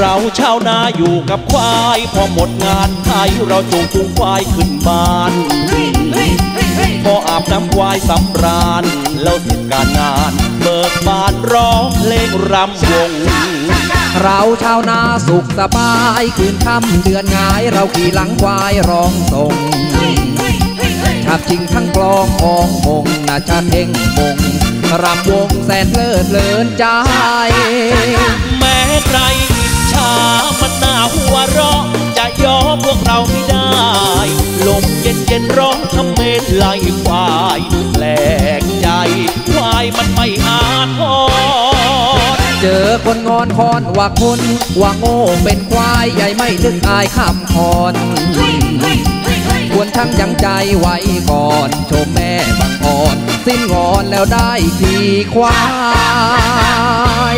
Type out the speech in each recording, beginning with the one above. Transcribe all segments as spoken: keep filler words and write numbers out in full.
เราชาวนาอยู่กับควายพอหมดงานไถเราจูงจูงควายขึ้นบ้านพออาบน้ำควายสำราญแล้วเสร็จการงานเบิกบานร้องเพลงรำวงเราชาวนาสุขสบายคืนค่ำเดือนงายเราขี่หลังควายร้องส่งชับชิงทั้งกลองของมงนาชาเท่งมงรำวงแสนเพลิดเพลินใจแม้ใครอิจฉามันน่าหัวเราะจะยอมพวกเราไม่ได้ลมเย็นเย็นร้องทำเมนไล่ควายแปลกใจควายมันไม่อาทรเจอคนงอนคอนว่าคนว่าโง่เป็นควายใหญ่ไม่นึกอายคำคอนควรทั้งยังใจไว้ก่อนชมแม่บางอ่อนสิ้นงอนแล้วได้ขี่ควาย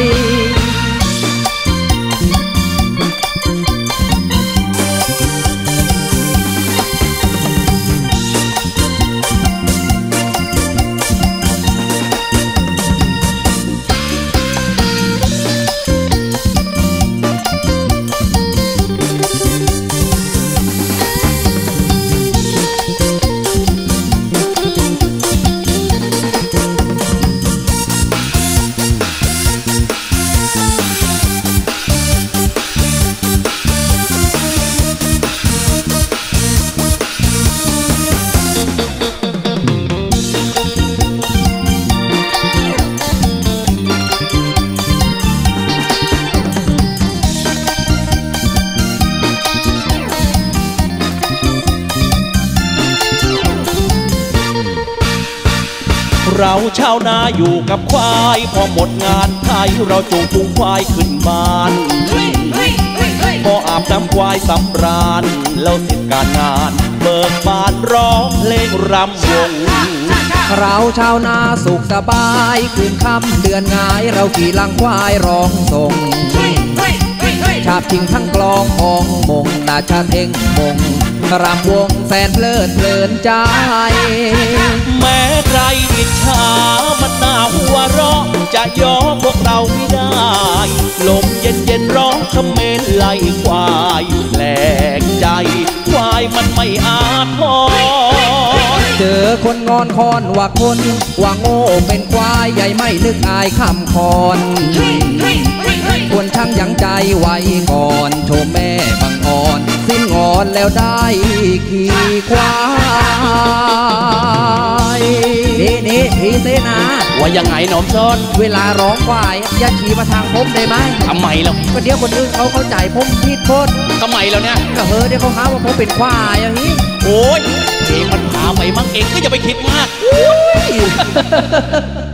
เราชาวนาอยู่กับควายพอหมดงานไถเราจูงจูงควายขึ้นบ้านพออาบน้ำควายสำราญแล้วเสร็จการงานเบิกบานร้องเพลงรำวงเราชาวนาสุขสบายคืนค่ำเดือนงายเราขี่หลังควายร้องส่งชาบชิงทั้งกลองของมงนาชาเท่งมงรำวงแสนเพลิดเพลินใจแม้ใครอิจฉามันน่าหัวเราะจะยอมพวกเราไม่ได้ลมเย็นเย็นร้องคำเมนไล่ควายแปลกใจควายมันไม่อาทรเจอคนงอนคอนว่าคนว่าโง่เป็นควายใหญ่ไม่นึกอายคำคอนควรทั้งยังใจไว้ก่อนโชมแม่บางอ่อนสิ้นงอนแล้วได้ขี่ควายนี่นี่พี่เสนาว่ายังไงหนอมซอนเวลาร้องควายอย่าขี่มาทางผมได้ไหมทำไมล่ะก็เดี๋ยวคนอื่นเขาเข้าใจผมผิดพดทำไมแล้วเนี่ยก็เฮ้ยเดี๋ยวเขาหาว่าผมเป็นควายอย่างนี้โอ้ยเองมันพาไปมั่งเองก็อย่าไปคิดมาก